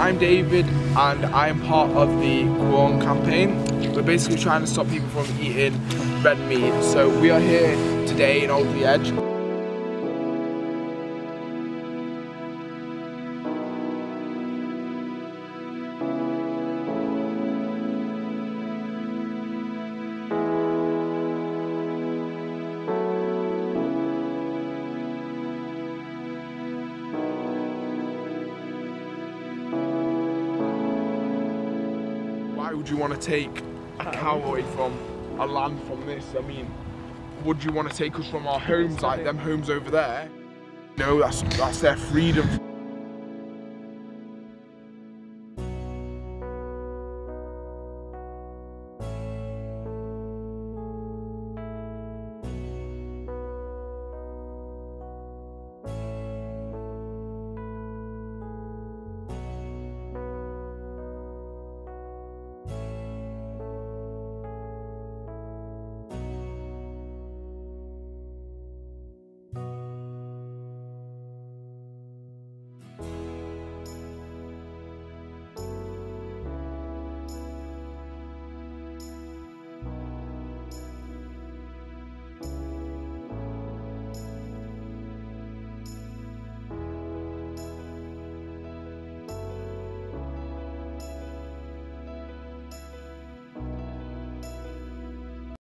I'm David and I'm part of the Quorn campaign. We're basically trying to stop people from eating red meat. So we are here today in Alderley Edge. Why would you want to take a cow away from a land from this? I mean, would you want to take us from our homes, like them homes over there? No, that's their freedom.